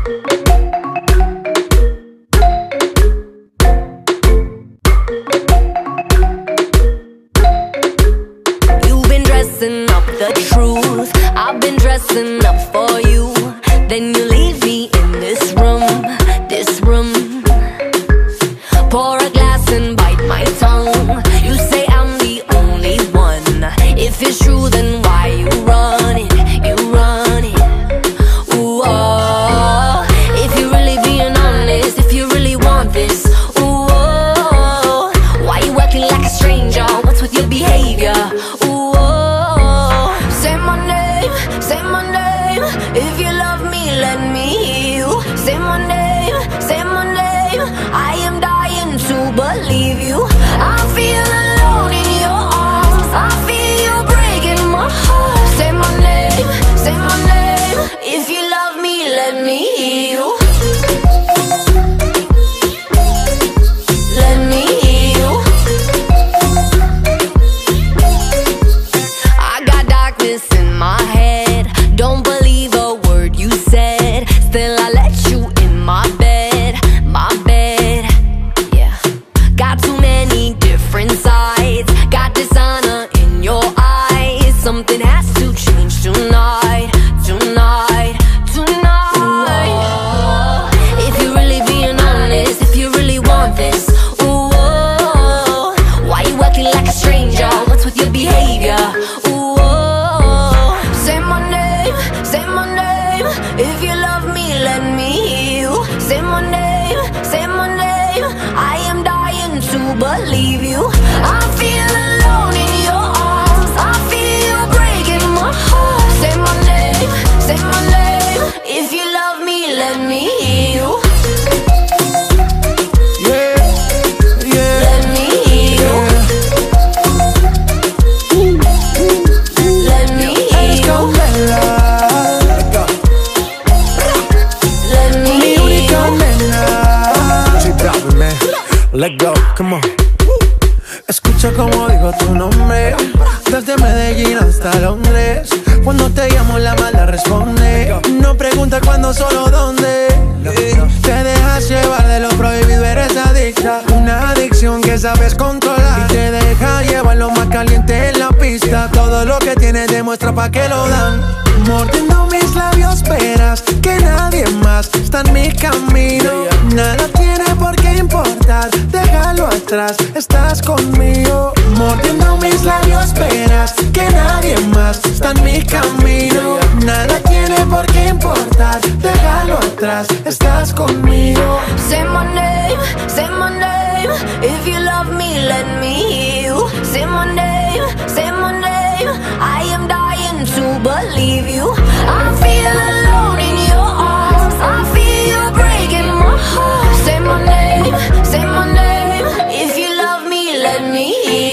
You've been dressing up the truth, I've been dressing up for you. Then you leave me in this room, this room. Pour a glass and bite my tongue. You say I'm the only one. If it's true, then why you run it? You run it. Ooh, oh. If you're really being honest, if you really want this, ooh, oh. Why you acting like a stranger? What's with your behavior? Ooh, oh. Say my name, say my name. If you love me, let me hear you. Say my name, say my name. I am dying to believe you. I feel alone in your arms. I feel you breaking my heart. Say my name, say my name. If you love me, let me hear you. Let me hear you. I got darkness in my head. Don't believe a word you said. Still I let you in my bed, my bed. Yeah. Got too many different sides. Got dishonor in your eyes. Something has to change tonight, tonight, tonight. Ooh, if you're really being honest, if you really want this, ooh, oh, why you acting like a stranger? What's with your behavior? Ooh, oh, say my name, say my name. If you love me, let me hear you. Say my name, say my name. I am dying to believe you. I feel alone in your arms. I feel you breaking my heart. Say my name, say my name. If you love me, let me hear you. Yeah, yeah, Let me hear you. Let me hear you. Let me mi hear única you. nena. Soy Bravo, man. Let go, come on. Escucha como digo tu nombre, desde Medellín hasta Londres. Cuando te llamo la mala responde. No pregunta cuándo, solo dónde. Te dejas llevar de lo prohibido, eres adicta. Una adicción que sabes controlar y te deja llevar lo más caliente en la pista. Todo lo que tienes demuestra pa' que lo dan. Mordiendo mis labios verás que nadie más está en mi camino. Nada tiene por qué importar, déjalo atrás, estás conmigo. Mordiendo mis labios verás que nadie más está en mi camino. Nada tiene por qué importar, déjalo atrás, estás conmigo. Say my name, say my name. If you love me, let me hear you. Say my name, say my name. I am dying to believe you. I feel alone in your arms. I feel you breaking my heart. Say my name, say my name. If you love me, let me hear you.